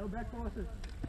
No back passes.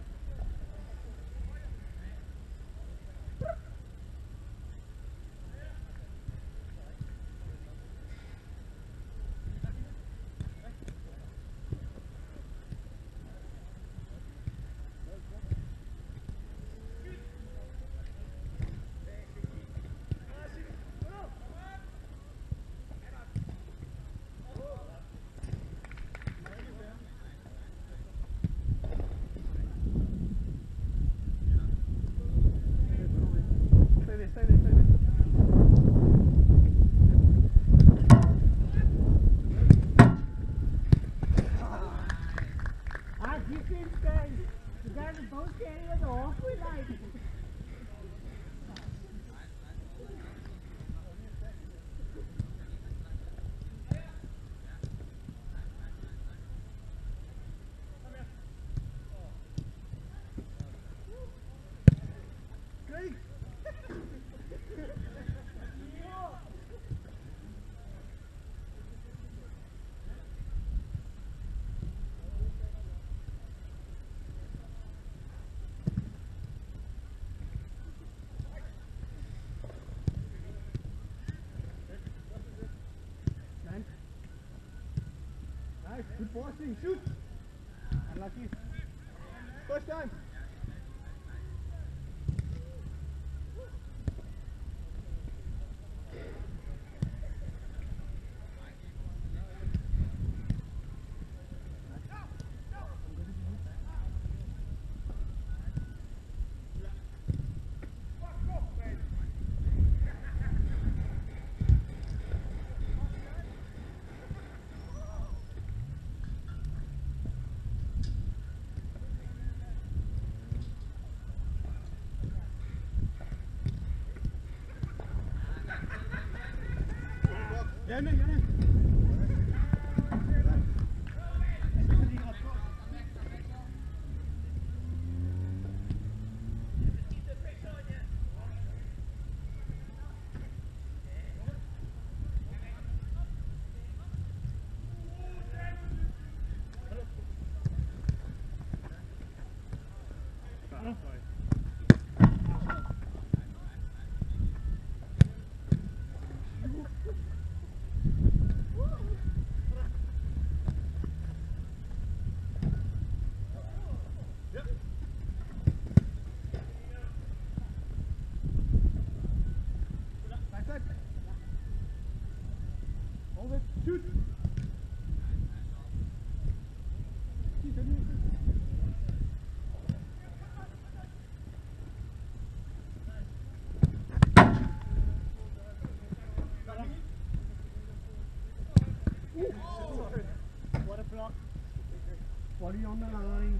Good passing, shoot! Unlucky. First time. Gerne. Shoot! What a block. Body on the line.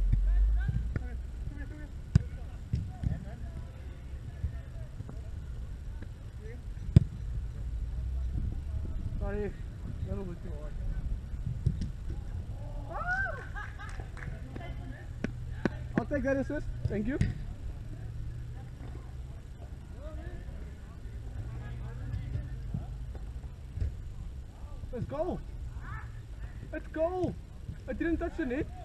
Sorry, a little bit too hard. I'll take that assist. Thank you. Let's go. Let's go. I didn't touch the net.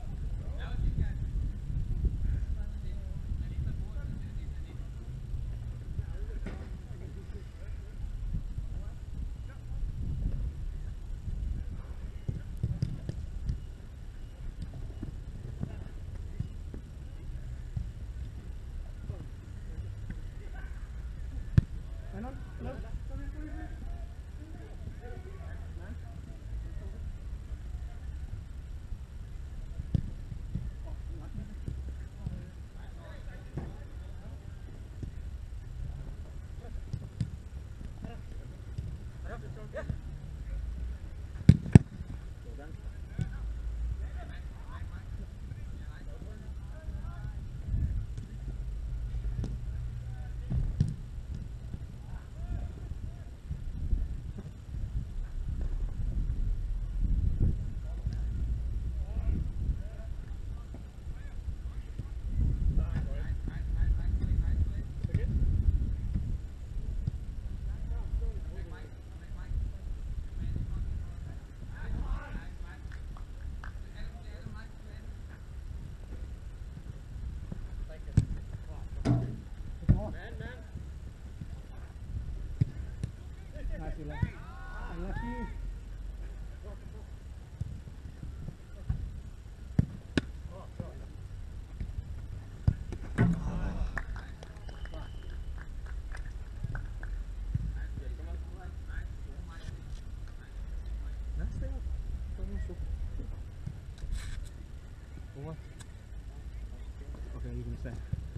100%.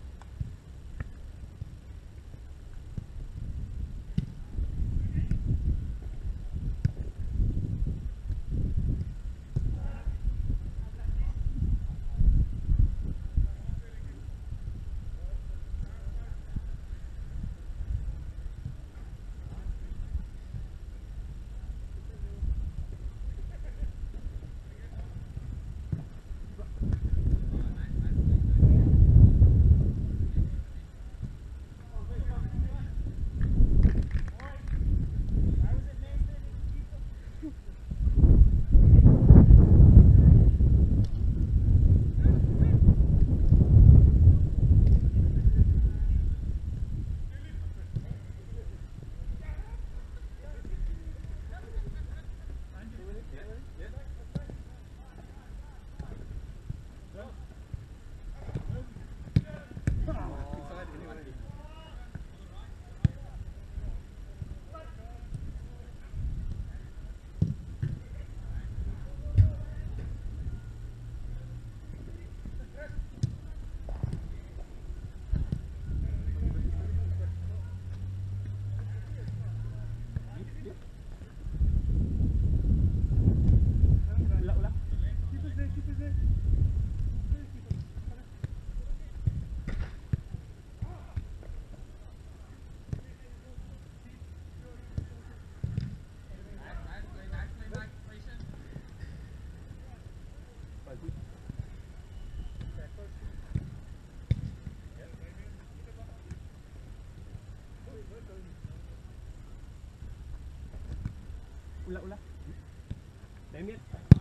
Ula. Damien.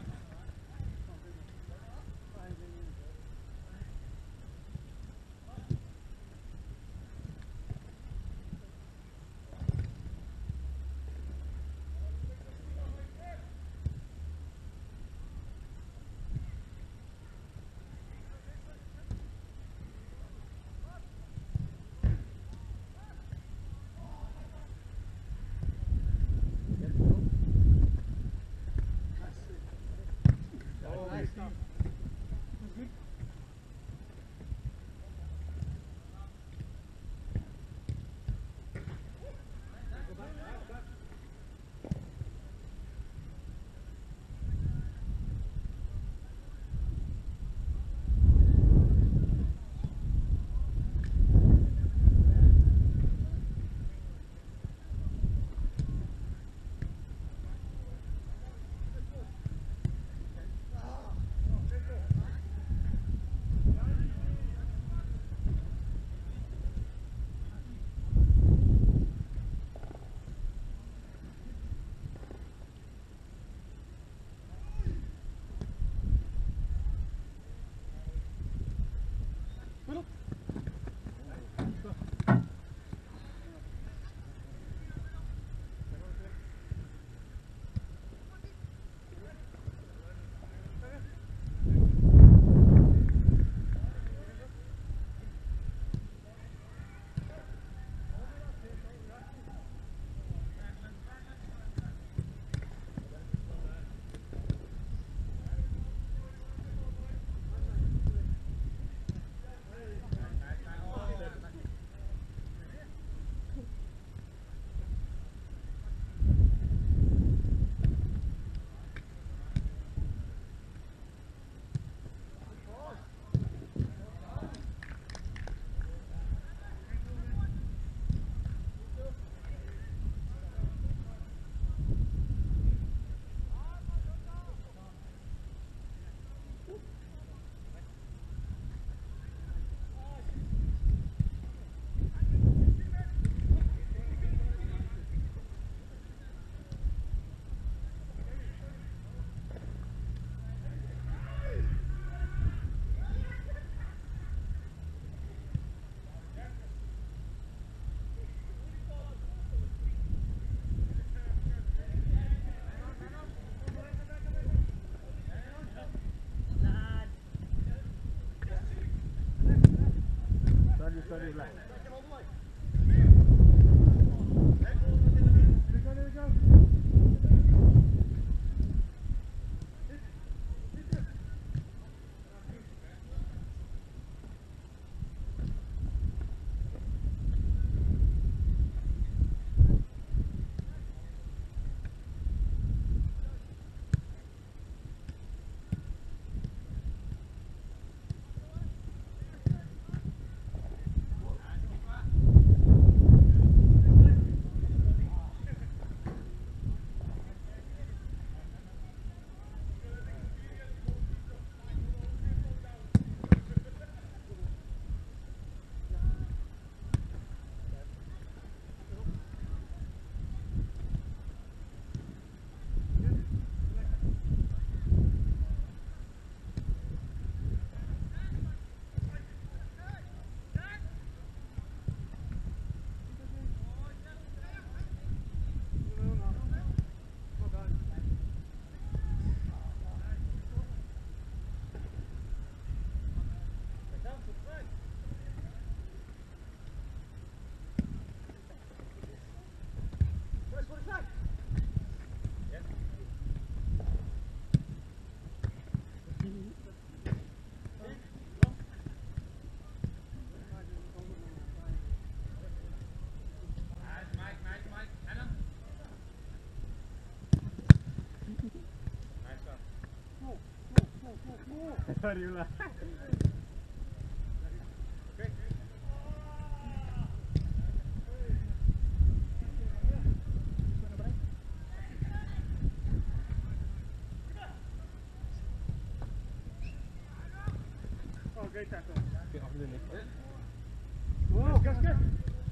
Sorry, black. Sorry ulah. Oké, tackle. Oké, afdoen niet. Wow, gas, gas.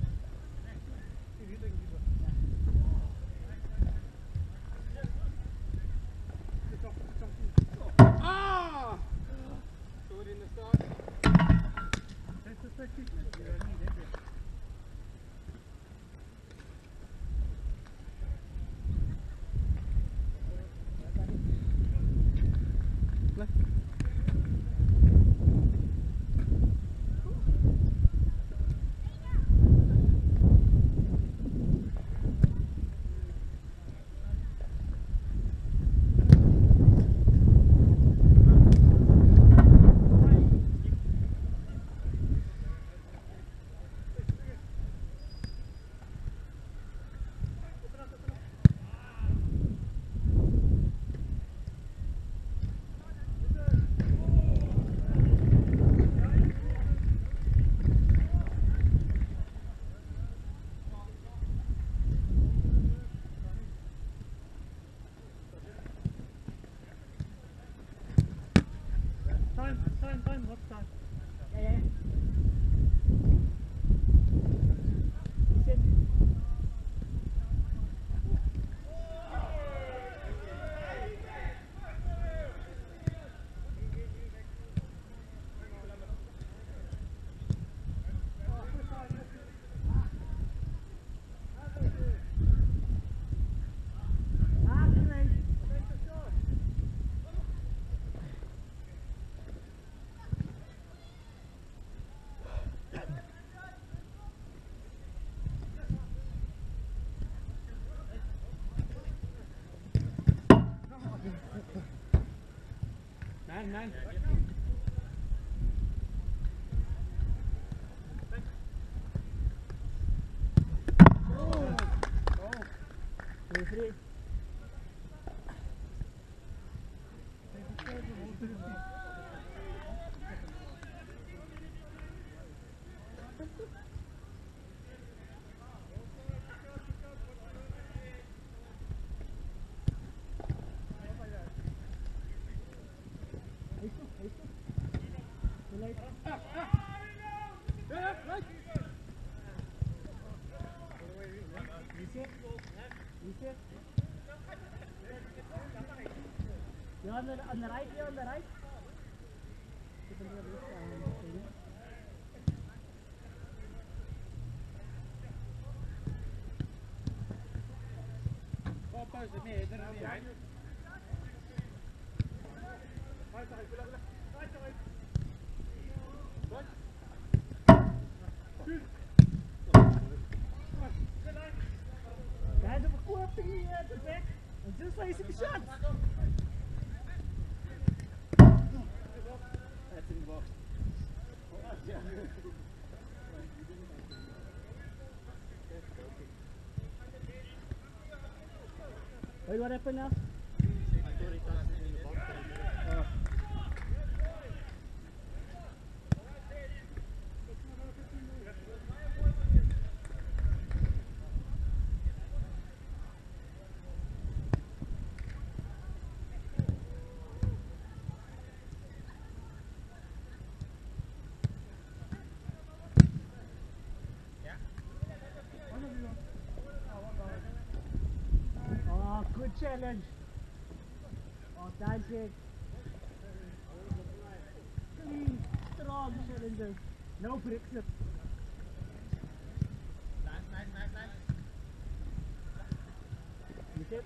Ah! Sorry in de start. That's a tactic. You don't need it. Time, what's time? Yeah. Nine. Oh. 3-3. You're on the right, you're on the right. Guys, I'm equipping the back and just placing the shot. That's in the box. Wait, what happened now? I thought he touched it in the box. Oh. Oh, good challenge. Oh, that's it. Clean, strong challenges. No bricks. Nice. You tip?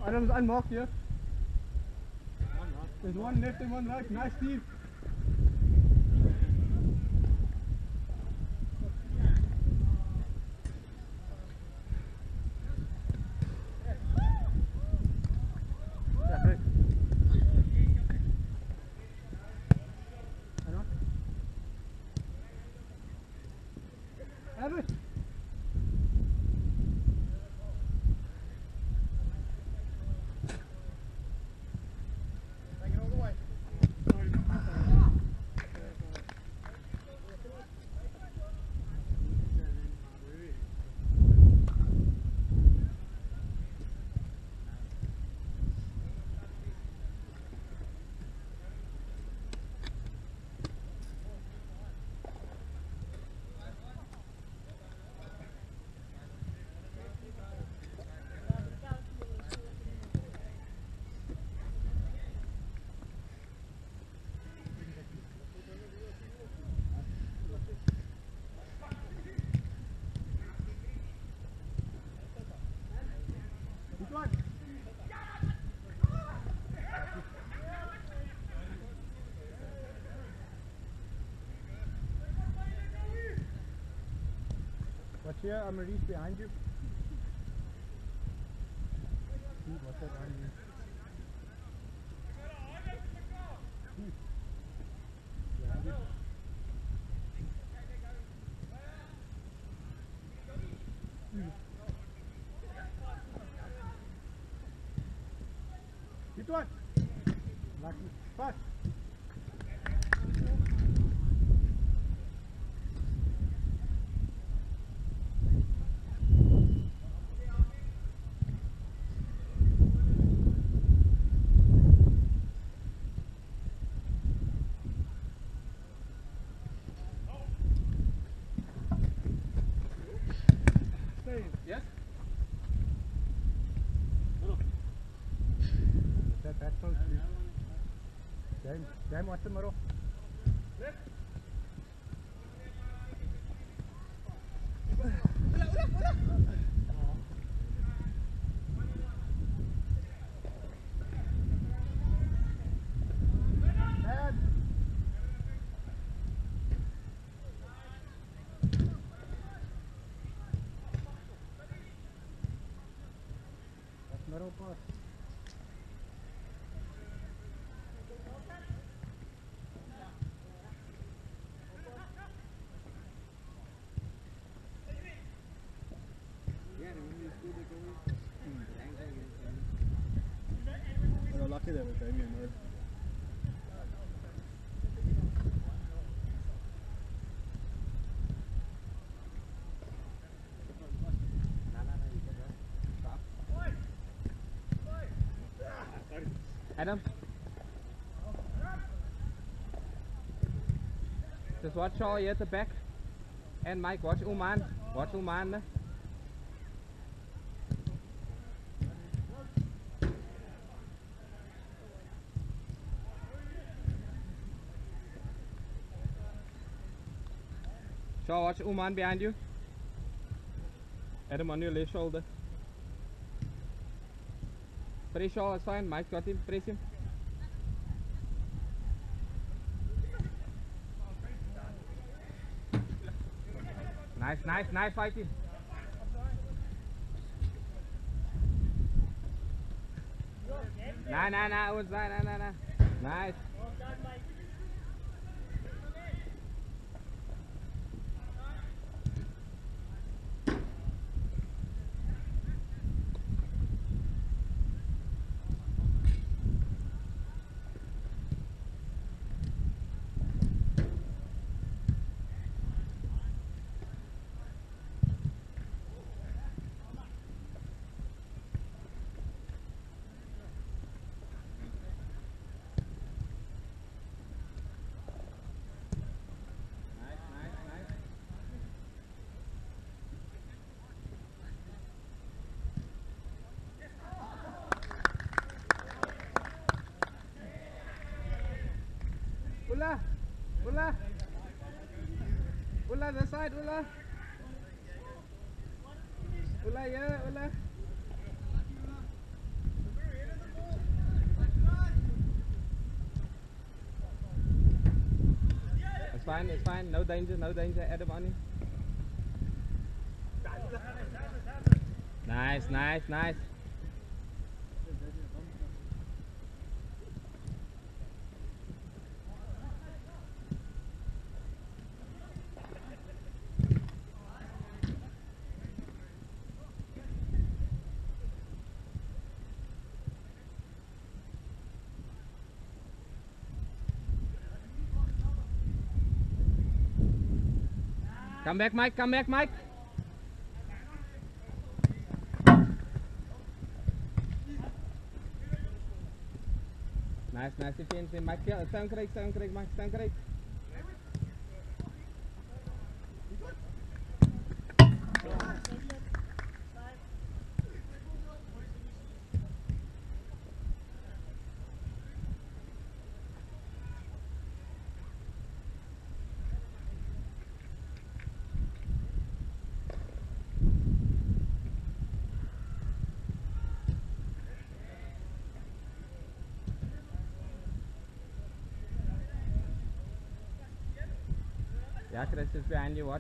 Adam's unmarked here. There's one left and one right. Nice, Steve. Yeah, great. Have it. Take it all the way. Good one. Watch here, I'm Maurice behind you. What's that on you? Behind you. Good one. Lucky. Fast. Yes? That close to you. Damn, watch the middle. Left. Middle pass. Well, lucky that we came in, right? Adam, just watch Charlie at the back, and Mike, watch Uman. Watch Uman. Shaw, watch Uman behind you. Adam on your left shoulder. Press Shaw, that's fine. Mike's got him. Press him. Nice fighting. Nah, nice. Ulla, the side, Ulla, yeah, Ulla. fine, it's fine. No danger, no danger. Adam on him. Nice, nice, nice. Come back, Mike. Come back, Mike. Nice, nice defense. Mike, Staan Craig, Mike, Staan Craig. Yeah, Chris is behind you, what?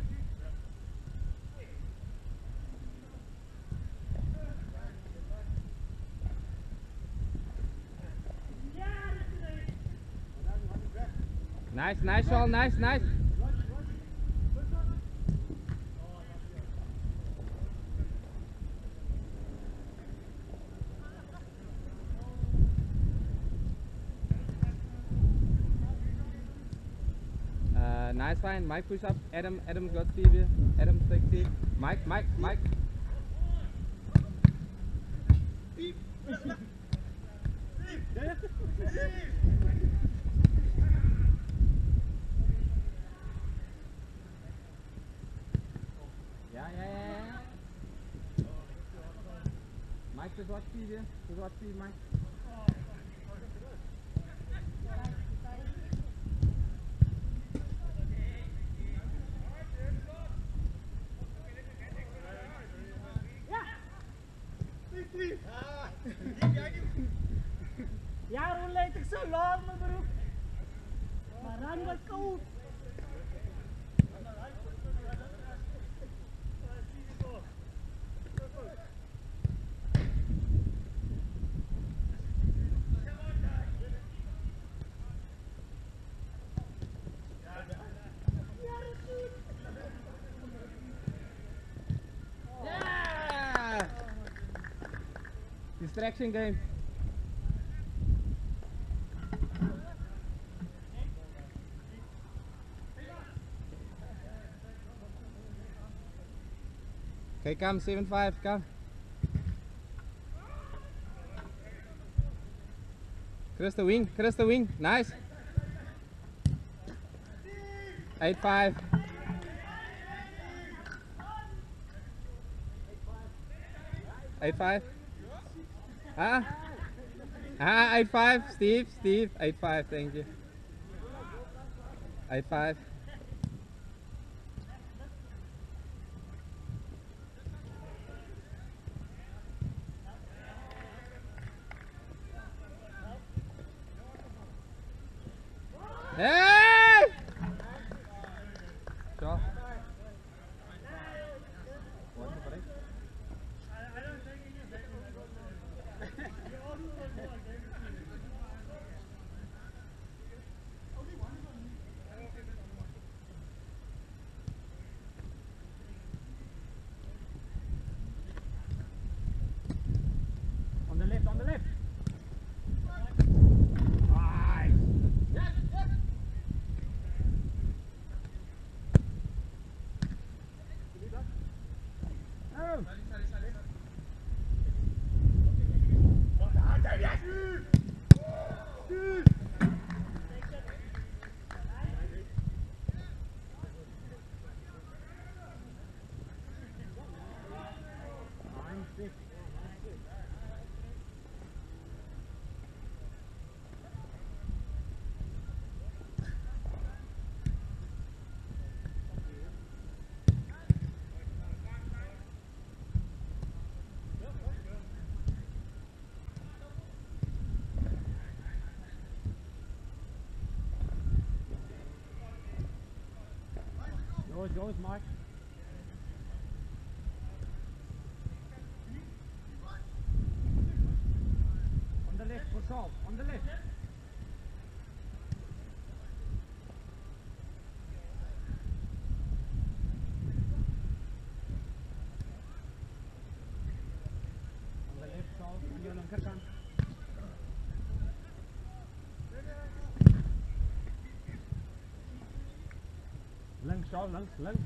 Nice, nice, all nice, nice. Nice line, Mike push up, Adam got Steve here, Adam take Steve, Mike. Yeah. Mike, just watch Steve here, Mike. Ja, hoe leed ik zo lang, mijn broek? Maar run wat koud. Yeah! Distraction game. Okay, come, 7-5, come. Chris the wing, nice. 8-5. 8-5. 8-5, Steve, 8-5, thank you. 8-5. Hey! Sure. What's the break? On the left. Yours, Mike. On the left for Saul. On the left. On the left, Saul. On your linkerkant. Links, Saul. Links.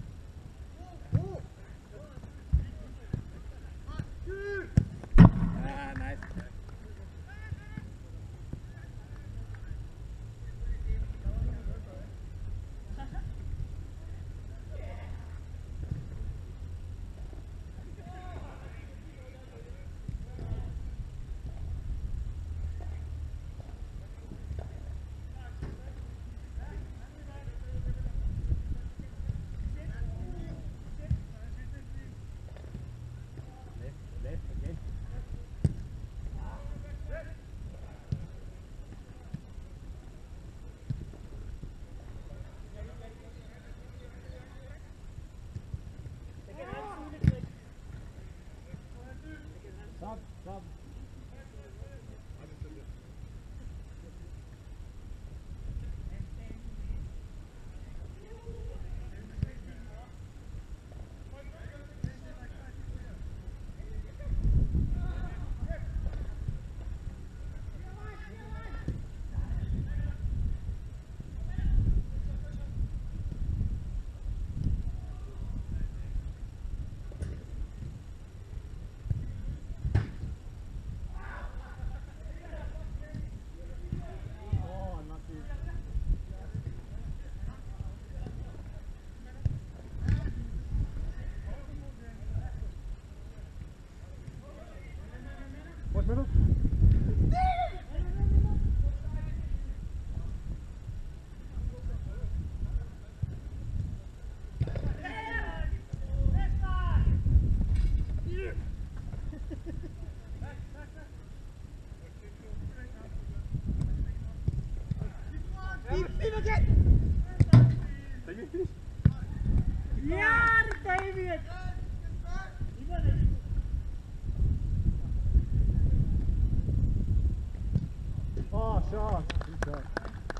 Ah, nice. Left again. Stop. What's middle? Ja, David! Oh, shot. Good shot.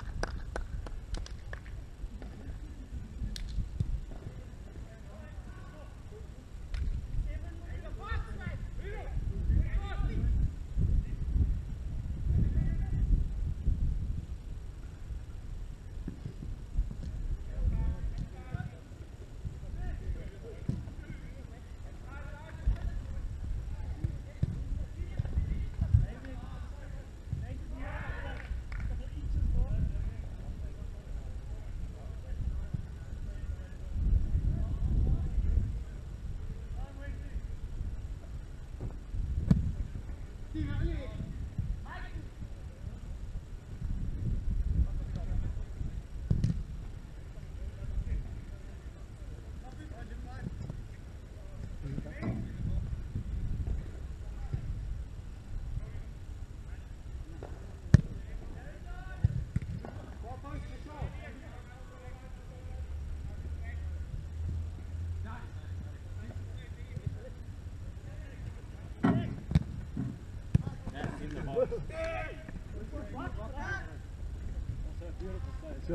Sure.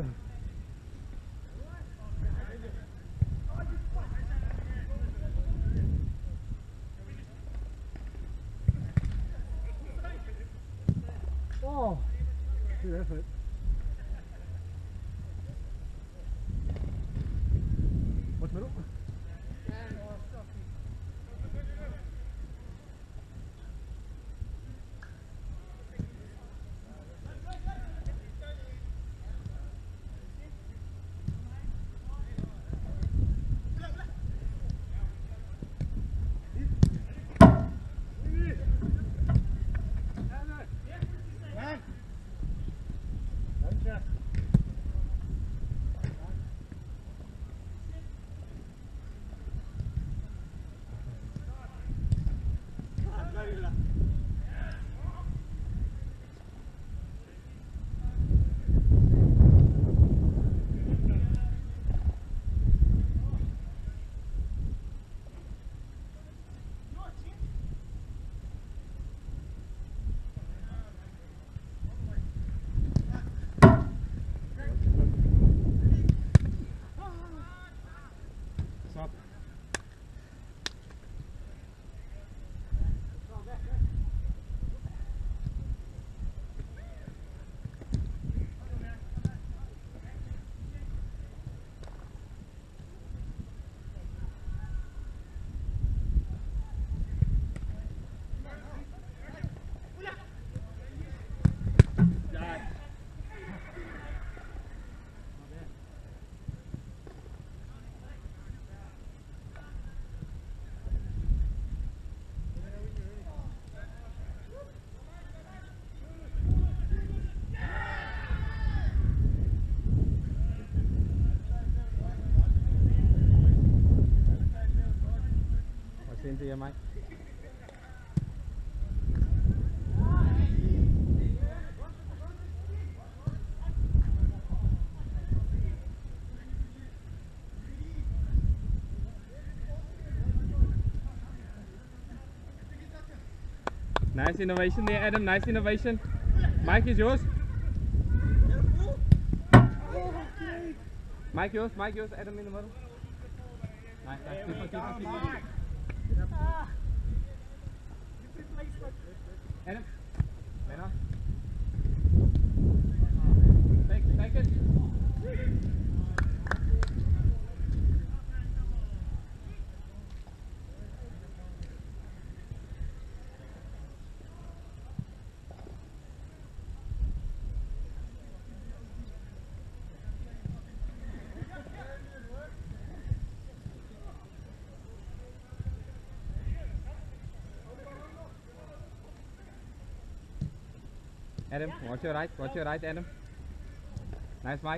Oh, good effort. What's middle? here, Mike. Nice innovation there, Adam. Nice innovation. Mike is yours. Mike yours. Mike yours. Adam in the middle. Nice. Nice. Keep on. Adam. Man on. Take it. Adam, watch your right, Adam. Nice, Mike.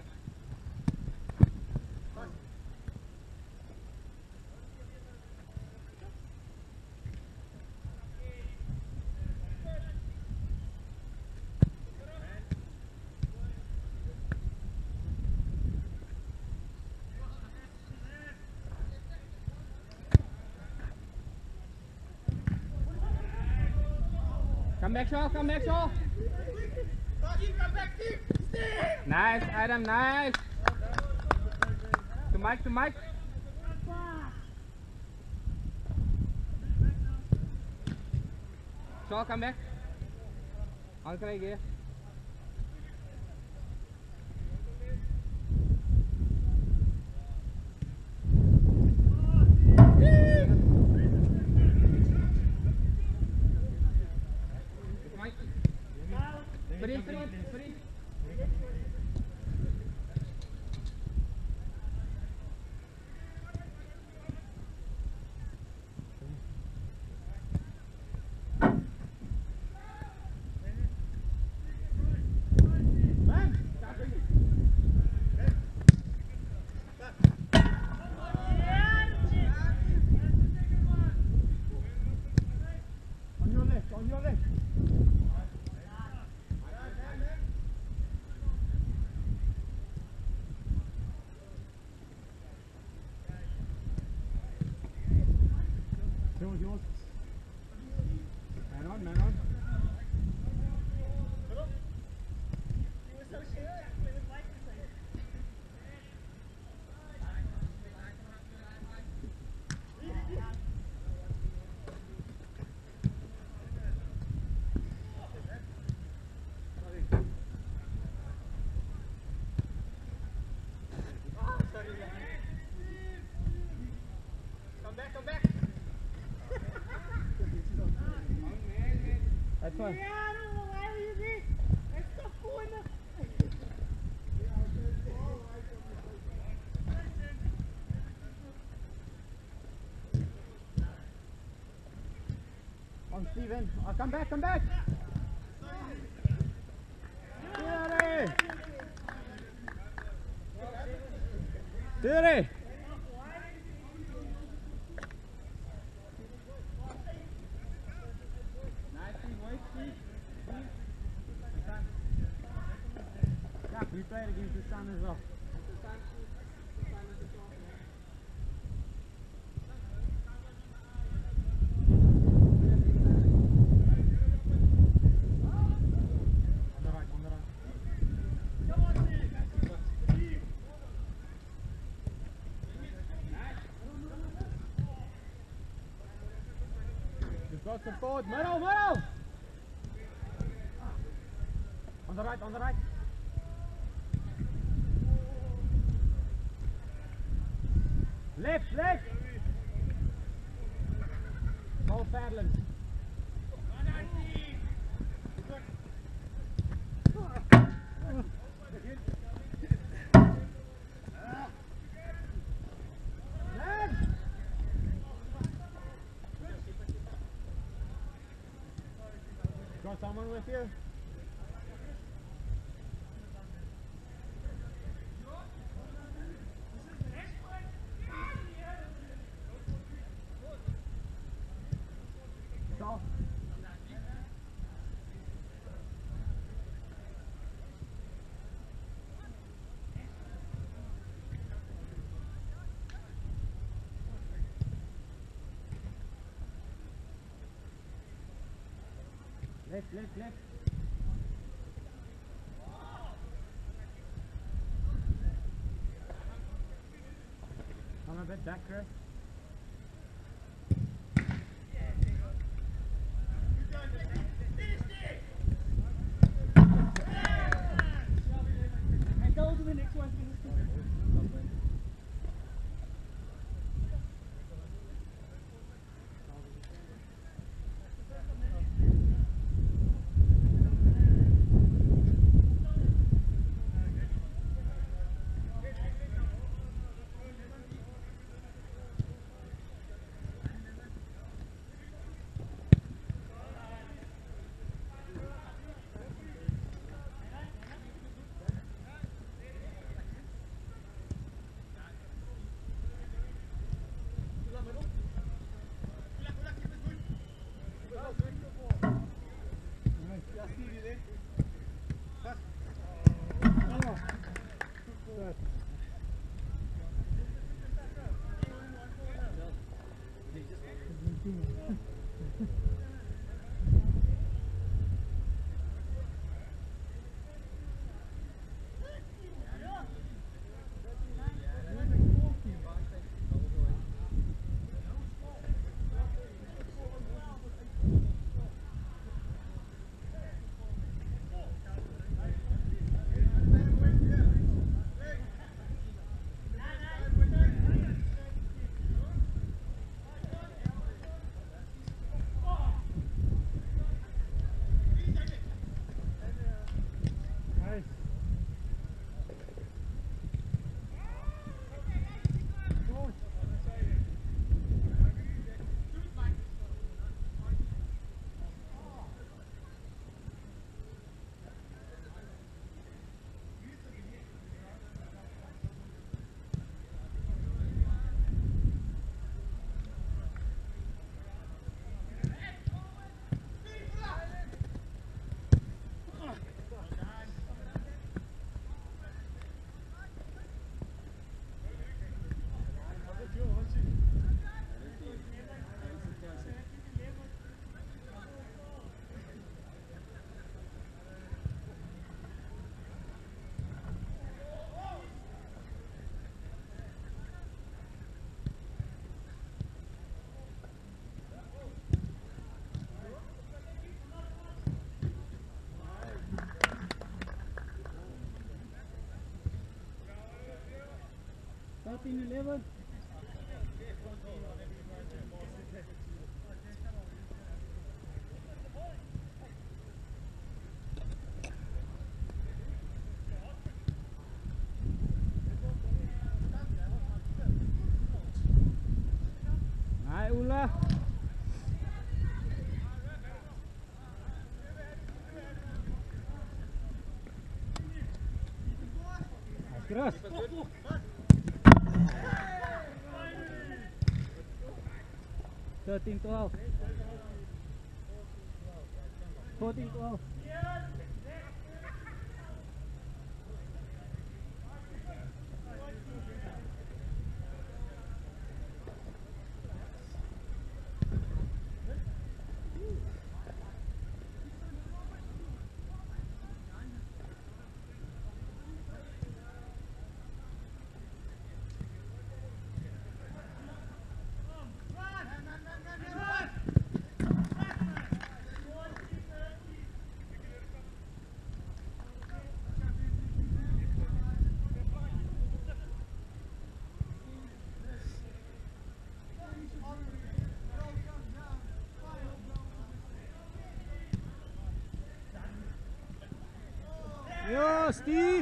Come back, Shaw. Nice, Adam, nice. To Mike. Shaw, come back. On Craig here. Free. On your left. Yours. Man on. Come back. That's fine. Yeah, I don't know why you did. That's the phone. On Steven. Oh, come back. Theory. We played against the sun as well. You've got support. Middle. On the right. Left. All Fadland. Got someone with you? Left, left, left. I'm a bit back, Chris. And go to the next one. In 11. Hi, Ulla. Keras. 13-12. 14-12. Yo, Steve!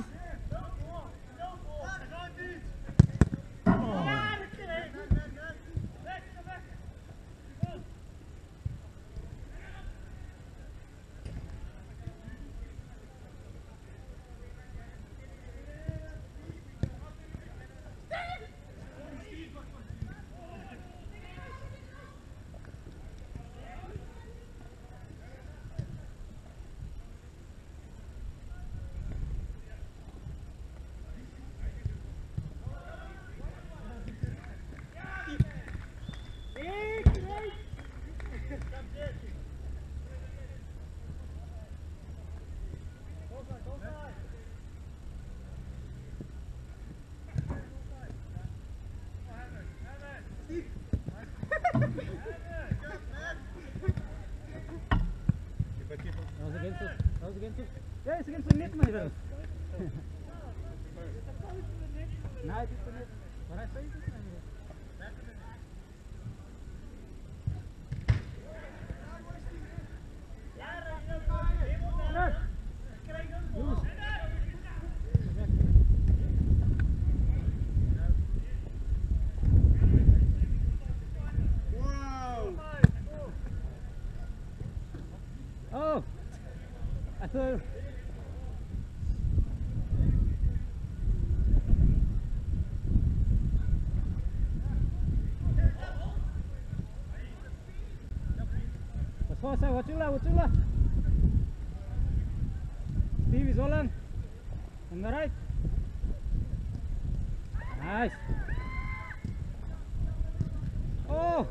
Yeah, it's against the net, my brother. No, it is the net. What I say is it, my brother. Oh, I thought. What's fast? What's Steve is all on the right. Nice. Oh.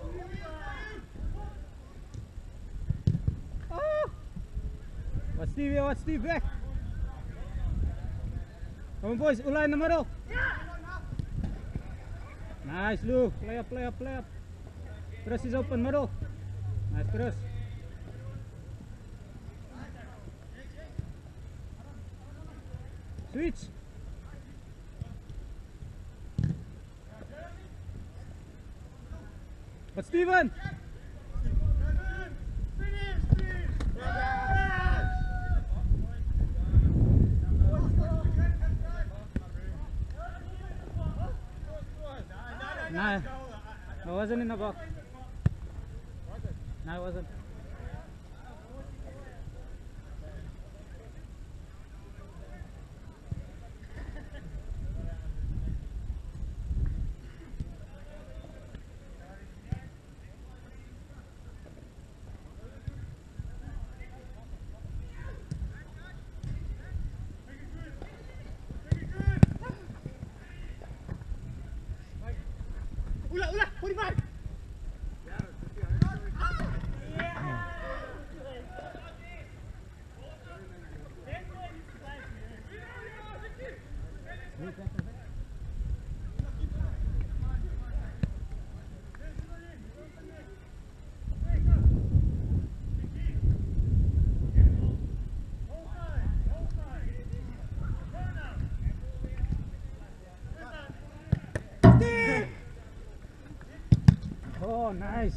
Oh. What's Steve here? What's Steve back? Come on, boys. Ula in the middle. Nice, Lou. Play up. Chris is open middle. Nice, Chris. Switch. But Steven. No, I wasn't in the box. No, I wasn't. Ula, 45! Oh, nice.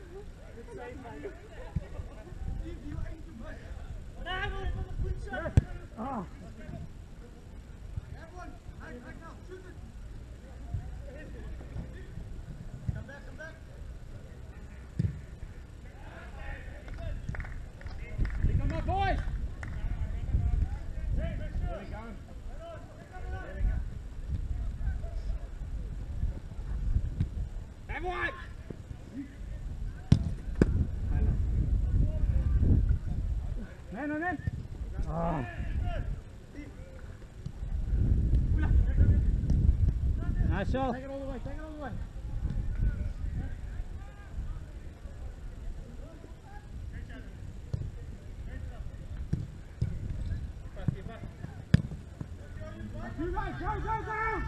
Oh. Come on, boys! Everyone! Man. Oh. Nice shot. Take it all the way. You guys, go!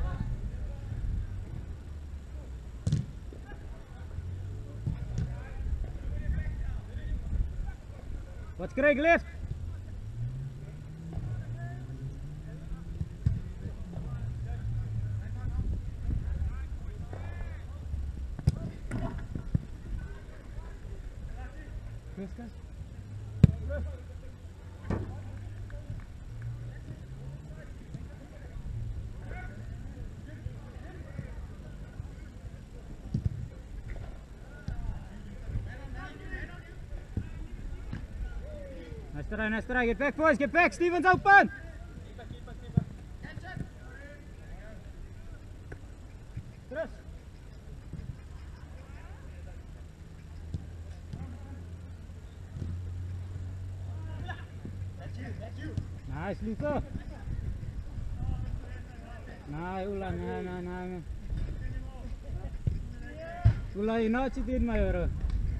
What's Craig left? Guys. Nice try. Get back, boys. Get back. Steven's open. Chris. That's you. Nice, Luther. Nah, Ula. Ula, you know what you did, my hero.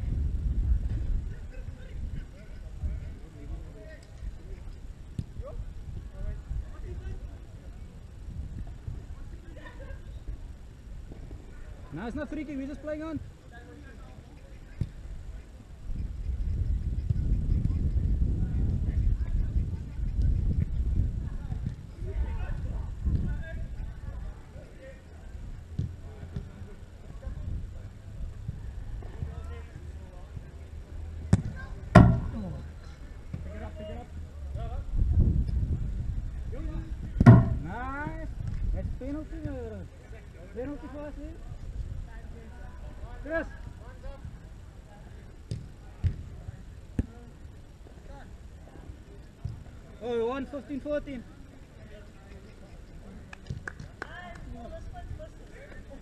No, it's not freaking, we're just playing on. penalty or penalty for us here? Chris. Oh, 1:15:14.